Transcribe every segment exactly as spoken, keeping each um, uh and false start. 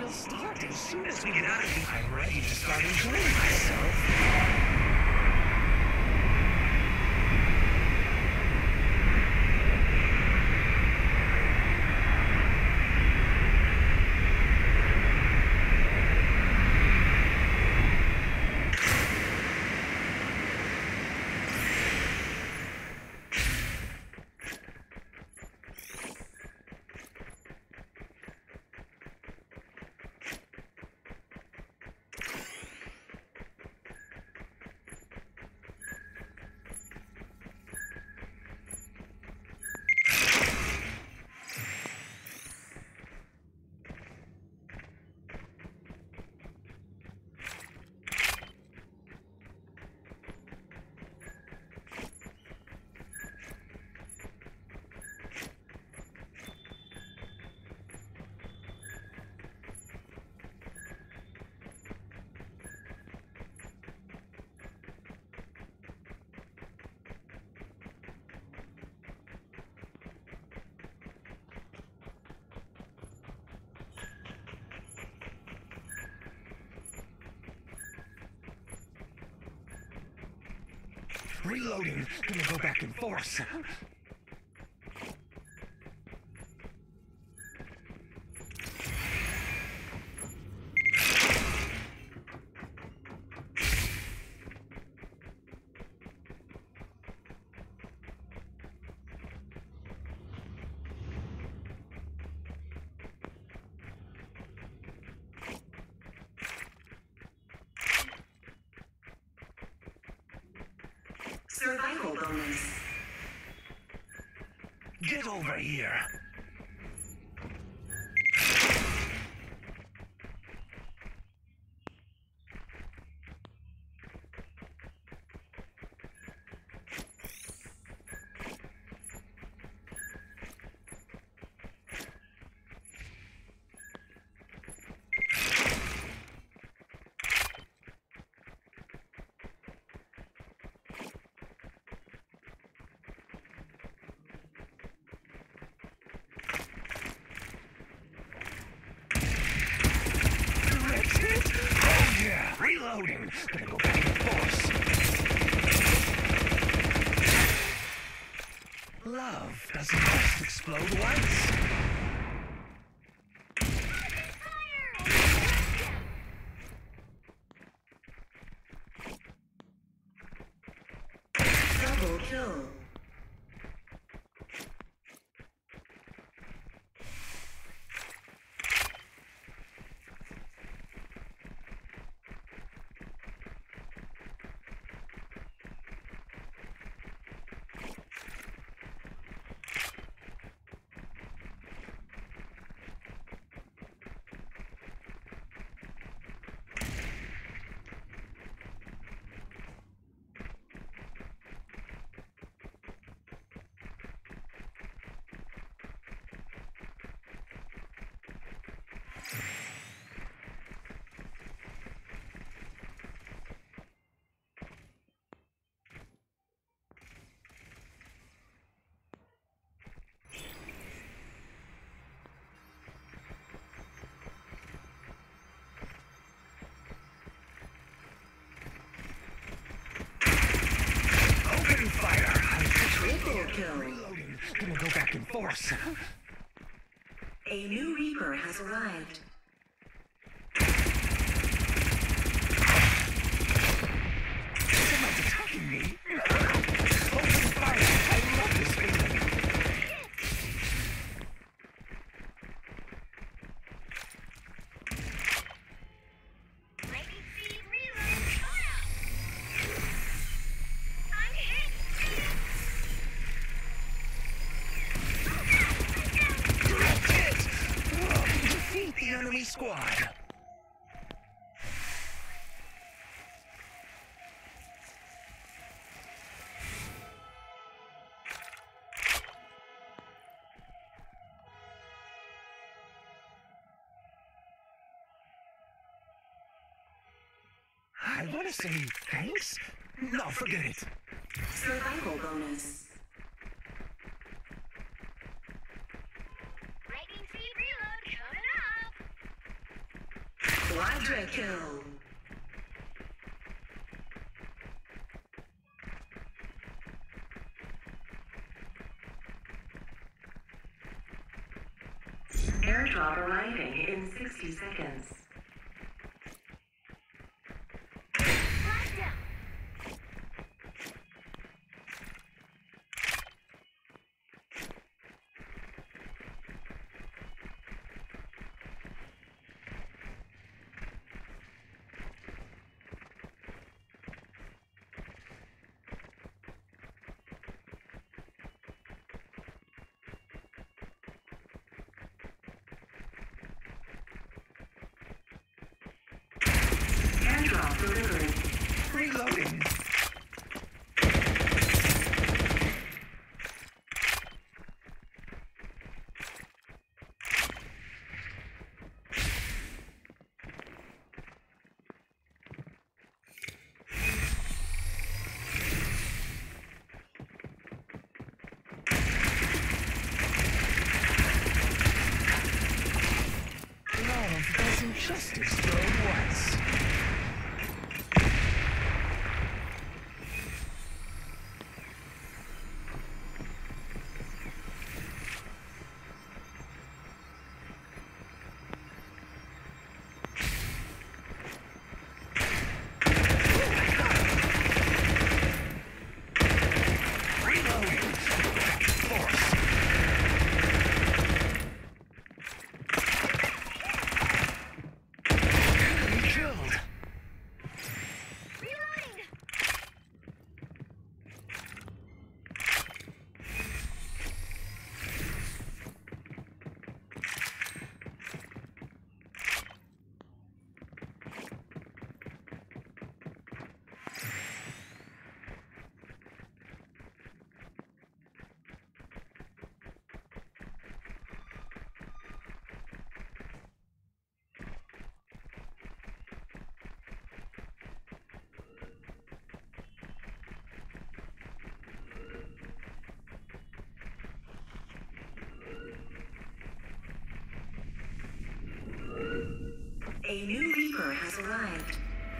We'll start as soon as we get out of here. I'm ready to start enjoying myself. Reloading. Gonna go back in force. Survival bonus. Get over here. Reloading. Gonna go back in force. Love doesn't just explode once. Double kill. Reloading. Gonna go back in force. A new Reaper has arrived. Someone's attacking me. Open fire. I love this feeling. Enemy squad. I want to say thanks. No, forget it. Survival bonus. Quadra kill. Airdrop arriving in sixty seconds. Airdrop delivered. Reloading. Love doesn't justice go once. A new Reaper has arrived.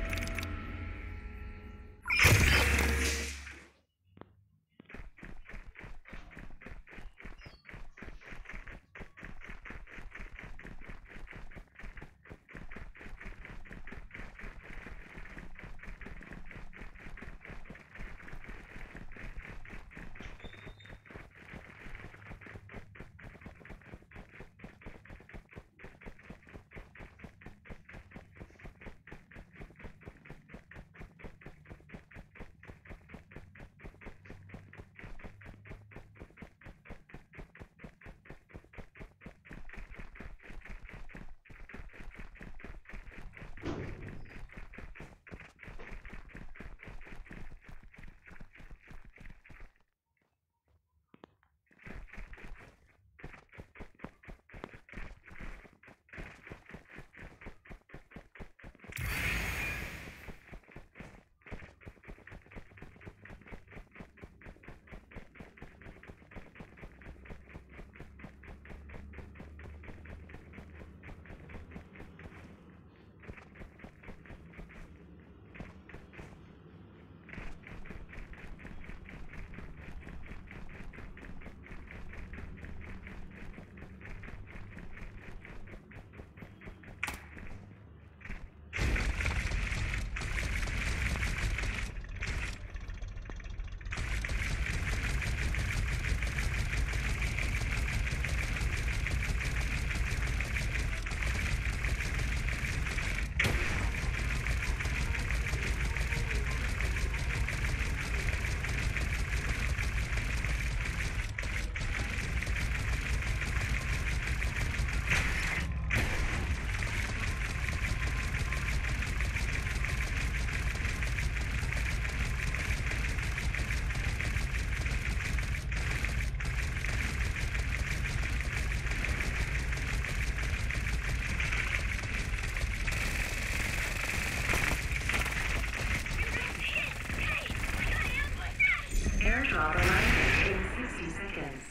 Airdrop arriving in sixty seconds.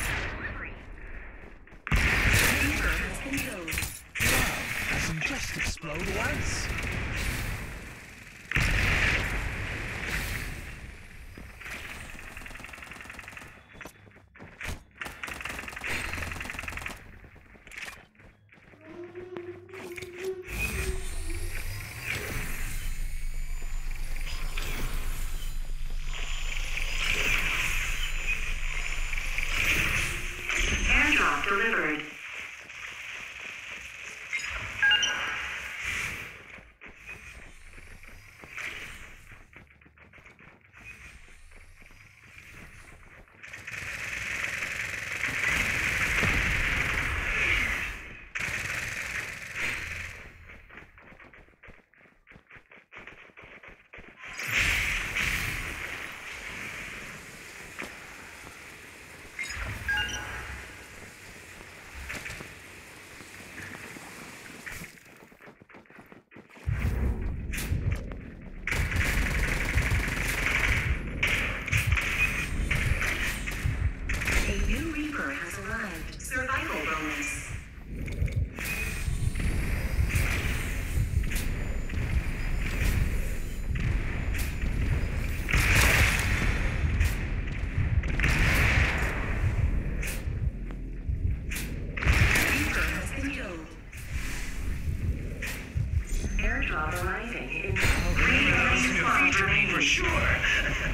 Reaper has been killed. Love has injustice explode once. Airdrop delivered. A new Reaper has arrived. Survival bonus. Reaper has been killed. Airdrop arriving in three minutes. Remain for sure.